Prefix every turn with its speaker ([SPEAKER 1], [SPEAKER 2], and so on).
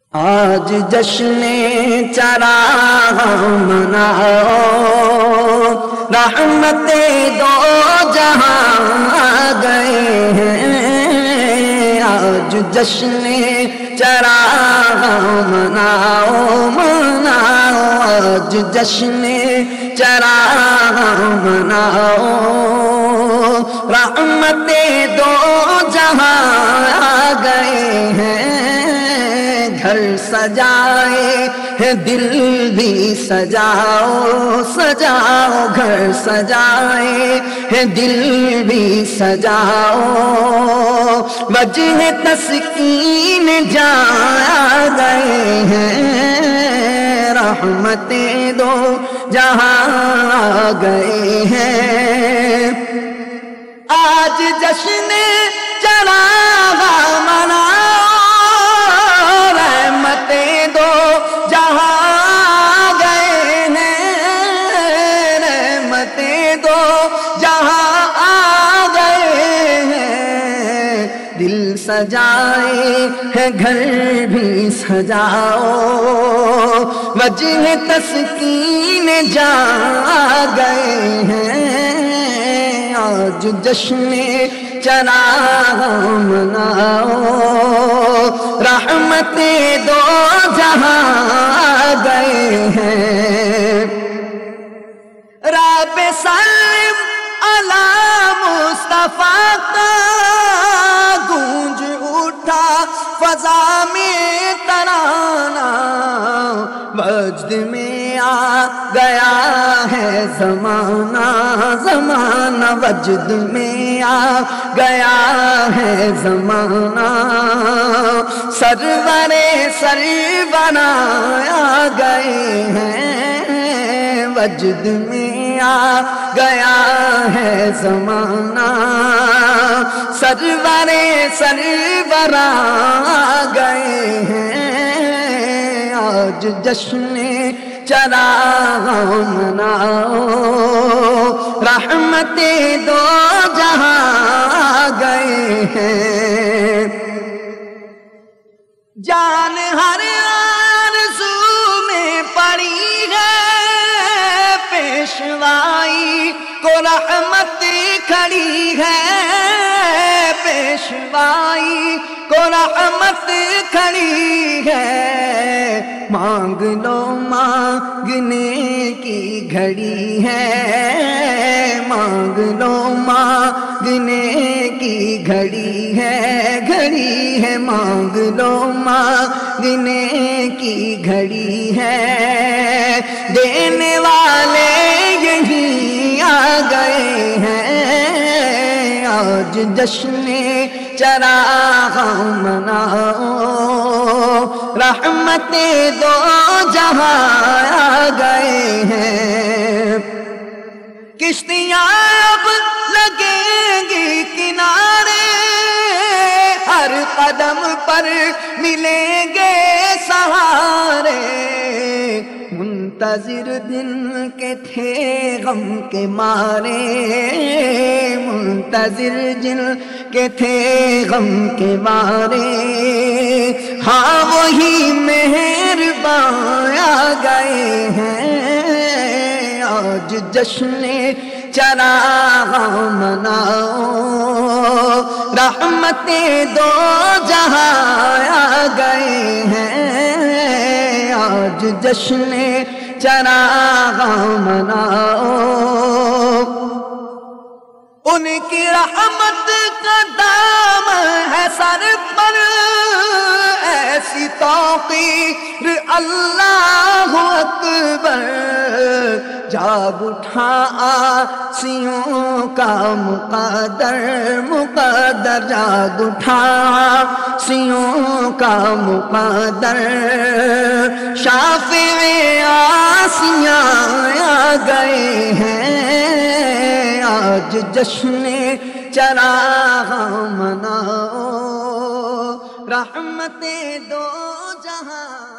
[SPEAKER 1] آج جشن چراغ مناؤ، رحمت دو جہاں آ گئے ہیں۔ آج جشن چراغ مناؤ مناؤ، آج جشن چراغ مناؤ، رحمت دو جہاں آ گئے ہیں۔ گھر سجائے ہے دل بھی سجاؤ سجاؤ، گھر سجائے ہے دل بھی سجاؤ، وجہ تسکین جا گئے ہیں، رحمتیں دو جہاں آ گئے ہیں۔ آج جشن چراغ مناؤ، رحمتیں دو جہاں آ گئے ہیں، رحمتیں دو جہاں آ گئے ہیں۔ دل سجائے ہے گھر بھی سجاؤ، وجہ تسکین جا گئے ہیں۔ آج جشن چراغ مناؤ، رحمتیں دو جہاں آ گئے ہیں۔ رب سلم علی مصطفیٰ کا گونج اٹھا فضا میں ترانہ، وجد میں آ گیا ہے زمانہ زمانہ، وجد میں آ گیا ہے زمانہ، سرور سرورا آ گئے ہیں، وجد میں آ گیا ہے زمانہ، سرور سرورا آ گئے ہیں۔ آج جشن چراغ مناؤ، رحمتیں دو جہاں آ گئے ہیں۔ جان ہر آرزو میں پڑی ہے، پیشوائی کو رحمت کھڑی ہے، پیشوائی کو رحمت کھڑی ہے۔ مانگ لو مانگنے کی گھڑی ہے، مانگ لو مانگنے کی گھڑی ہے، گھڑی ہے، مانگ لو مانگنے کی گھڑی ہے۔ دینے والے یہی آ گئے ہیں۔ آج جشن چراغ مناؤ، رحمتیں دو جہاں آ گئے ہیں۔ کشتیاں اب لگیں گی کنارے، ہر قدم پر ملیں گے سہارے، منتظر دن کے تھے غم کے مارے، منتظر جن کے تھے غم کے مارے، ہاں وہی مہربان آ گئے ہیں۔ آج جشن چراغ مناؤ، رحمتیں دو جہاں آ گئے ہیں۔ آج جشن چراغ مناؤ، ان کی رحمت کا دام ہے سر پر، ایسی توقیر اللہ اکبر، جاگ اٹھا آسیوں کا مقدر مقدر، جاگ اٹھا آسیوں کا مقدر، شافع آسیاں آ گئے ہیں۔ آج جشن چراغ مناؤ، رحمتیں دو جہاں